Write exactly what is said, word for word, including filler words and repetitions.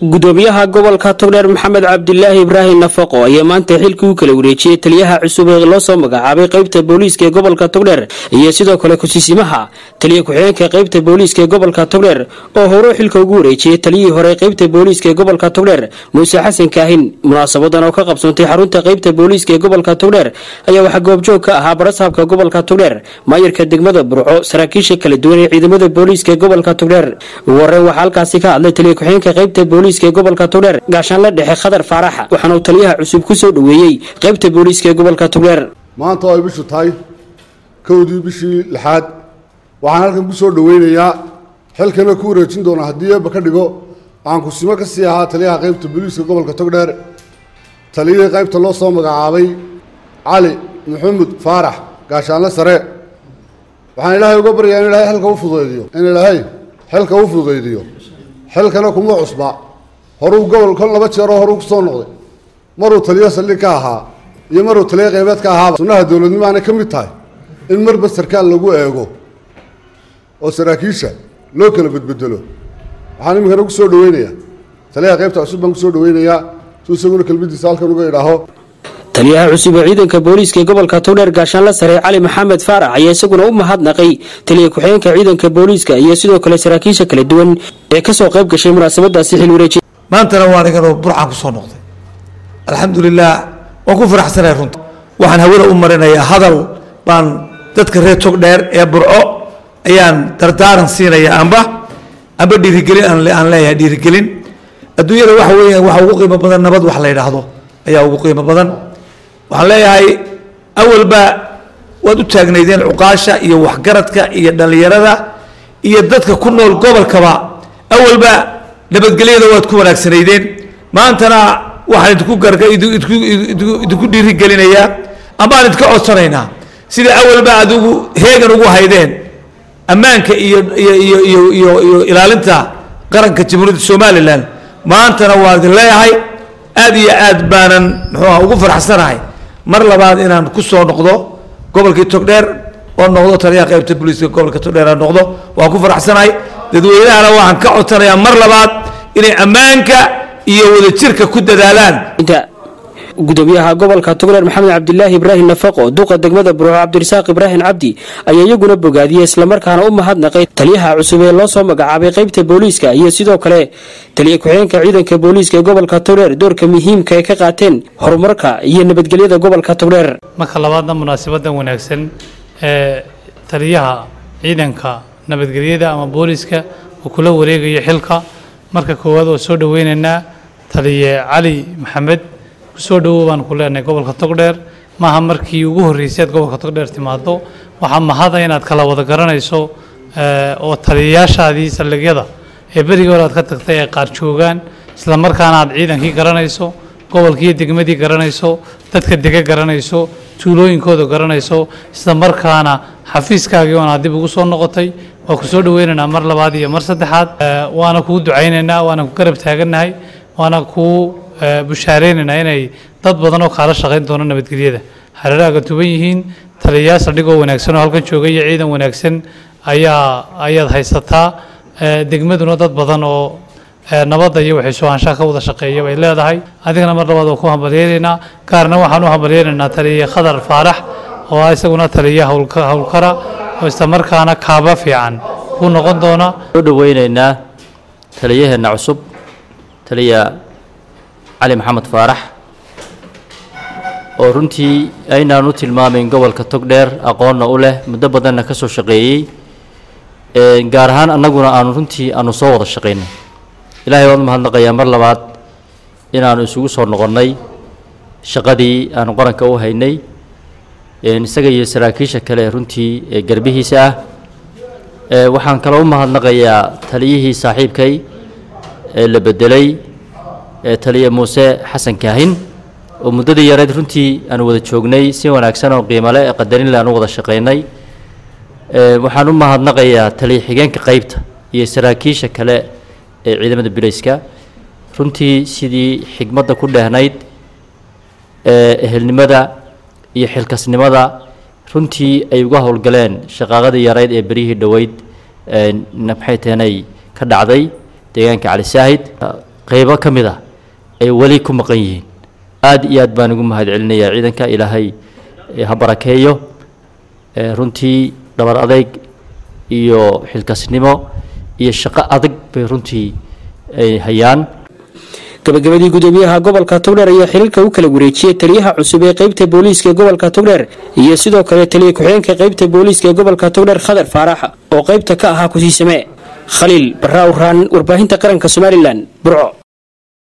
gudoomiyaha gobolka Togdheer Maxamed Cabdilaahi Ibraahim Nafaqo ayaa maanta xilkii uu kala wareejiyay taliyaha cusub ee loo soo magacaabay qaybta booliiska ee gobolka Togdheer iyo sidoo kale ku-siisimaha taliye ku-xigeenka qaybta booliiska ee gobolka Togdheer oo hore xilka ugu wareejiyay taliyihii hore qaybta booliiska ee gobolka Togdheer Muuse Xasan Kaahin. munaasabadan oo ka qabsantay xarunta qaybta booliiska ee gobolka Togdheer ayaa waxa goobjoog ka ahaa barasaabka gobolka Togdheer maayirka degmada Burco saraakiisha kala duwan ee ciidamada booliiska ee gobolka Togdheer. wareen waxa halkaasi ka hadlay taliye ku-xigeenka qaybta booliiska ee gobolka Togdheer gaashaan la dhexe Khadar Faarax waxaana uu taliyaha cusub ku soo dhaweeyay qaybta booliiska ee gobolka Togdheer. maanta ay bishu tahay kowdii bishii lixaad waxaan halkan ku soo dhaweynayaa xilkana ku wareejin doona haddii ba ka dhigo aan ku simo ka sii ahaa taliyaha qaybta booliiska gobolka Togdheer taliyada qaybta loo soo magacaabay Cali Maxamed Faarax gaashaan la sare. waxaan ilaahay uga baryaa in ilaahay xilka u fududeeyo in ilaahay xilka u fududeeyo xilkana kuma cusba horuu gobolka laba jeer horuu ku soo noqday maruu taliye saldhig ka ahaa iyo maruu taliye qaybeed ka ahaa sunnaha dawladnimo aanay ka mid tahay in marba sarkaal lagu eego oo saraakiisha loo kala bedbedelo. waxaan iminkana ku soo dhaweynayaa taliyaha qaybta cusub baan ku soo dhaweynayaa si isaguna kelmadiisa halkan uga idhaaho. taliyaha cusub ee ciidanka booliiska ee gobolka Togdheer gaashaan la sare Cali Maxamed Faarax ayaa isaguna u mahadnaqay taliye ku-xigeenka ciidanka booliiska iyo sidoo kale saraakiisha kala duwan ee ka soo qayb gashay munaasabadaasi xil wareejin. maantana waan iga burcaan ku soo noqday alxamdulillaah waan ku faraxsanahay runta waxaan hawada u marinayaa hadal baan dadka reer Togdheer ee Burco ayaan dardaaran siinayaa amba amba dhiirigelin aan leeyahay dhiirigelin adduunyada waxa weeyaan waxa ugu qiimo badan nabad wax la yiraahdo ayaa ugu qiimo badan. waxaan leeyahay awalba waad u taagnaydeen cuqaasha iyo waxgaradka iyo dhalinyarada iyo dadka ku nool gobolkaba awalba nabadgelyada waad ku wanaagsanaydeen maantana waxaan idinku garga idinku dhiirigelinayaa ama aan idinka codsanaynaa sida awalba adigu heegan ugu haydeen ammaanka iyo iyo iyo iyo iyo ilaalinta qaranka jamhuuriyadda Soomaaliland maantana waa idin leeyahay aad iyo aad baanan muxuu ugu faraxsanahay mar labaad inaan ku soo noqdo gobolka Togdheer oo noqdo taliyaha qaybta booliiska gobolka Togdheer aan noqdo waan ku faraxsanahay dadweynaha waxaan ka codsanayaa mar labaad inay ammaanka iyo wadajirka ku dadaalaan. gudoomiyaha gobolka Togdheer Maxamed Cabdilaahi Ibraahim Nafaqo duqa degmada Burco Cabdirasaaq Ibraahim Cabdi ayaa iyaguna bogaadiyay isla markaana u mahadnaqay taliyaha cusub ee loo soo magacaabay qaybta booliiska iyo sidoo kale taliye ku-xigeenka ciidanka booliiska ee gobolka Togdheer doorka muhiimka ay ka qaateen horumarka iyo nabadgelyada gobolka Togdheer. marka labaadna munaasabadan wanaagsan ee taliyaha ciidanka nabadgelyada ama booliiska uu kula wareegayo xilka marka koowaad oo soo dhaweynayna taliye Cali Maxamed soo dhawo baan ku leenahay gobolka Togdheer maaha markii ugu horeysay gobolka Togdheer timaado waxa mahad inaad kala wada garanayso oo taliyayaashaadii saldhigyada ee bariga hore aad ka tagtay ee qaar joogaan isla markaana aad ciidankii garanayso gobolkii degmadii garanayso dadka dega garanayso tuulooyinkooda garanayso isla markaana xafiiskaagii oo aad dib ugu soo noqotay waa ku soo dhaweynaynaa mar labaad iyo mar saddexaad waana ku ducaynaynaa waana ku garab taaganahay waana ku bushaareynayna inay dad badan oo kala shaqeyn doona nabadgelyada hareeraha tuban yihiin taliyayaal saldhigoo wanaagsan oo halkan jooga iyo ciidan wanaagsan ayaa ayaad haysataa degmaduna dad badan oo nabadda iyo waxay soo anshax ka wada shaqeeya bay leedahay adigana mar labaad oo ku hambalyeeynaa gaarna waxaan u hambalyeeynaa taliye Khadar Faarax oo isaguna taliye hawlkara oo isla markaana kaaba fiican ku noqon doona. soo dhaweynaynaa taliyaheena cusub taliya Cali Maxamed Faarax oo runtii aynaan u tilmaamin gobolka Togdheer aqoonna u leh muddo badanna ka soo shaqeeyay ee gaar ahaan annaguna aanu runtii aanu soo wada shaqeynay ilaahay waan mahadnaqayaa mar labaad inaanu isugu soo noqonnay shaqadii aanu qaranka u haynay ee isaga iyo saraakiisha kale runtii ee garbihiisa ah ee waxaan kale u mahadnaqayaa taliyihii saaxiibkay ee la bedelay taliye Muuse Xasan Kaahin oo muddadii yareed runtii aan wada joognay si wanaagsan oo qiimo leh qadarin leh aan wada shaqeynay ee waxaan u mahadnaqayaa taliye xigeenka qaybta iyo saraakiisha kale ee ciidamada booliiska runtii sidii xigmadda ku dheehnayd ee ehelnimada iyo xilkasnimada runtii ay uga howlgaleen shaqaaqadii yareed ee berihii dhaweyd ee maxay tahay ka dhacday deegaanka Cali Saahid qaybo ka mid ah ay weli ku maqan yihiin aad iyo aad baan ugu mahadcelinayaa ciidanka ilaahay ha barakeeyo runtii dhabar adayg iyo xilkasnimo iyo shaqo adag bay runtii ay hayaan gabagabadii gudoomiyaha gobolka Togdheer ayaa xilka u kala wareejiyay taliyaha cusub ee qaybta booliiska gobolka Togdheer iyo sidoo kale taliye ku-xigeenka qaybta booliiska gobolka Togdheer Khadar Faarax oo qaybta ka ahaa ku siisame Khaliil Barraawraan warbaahinta qaranka Soomaaliland Burco.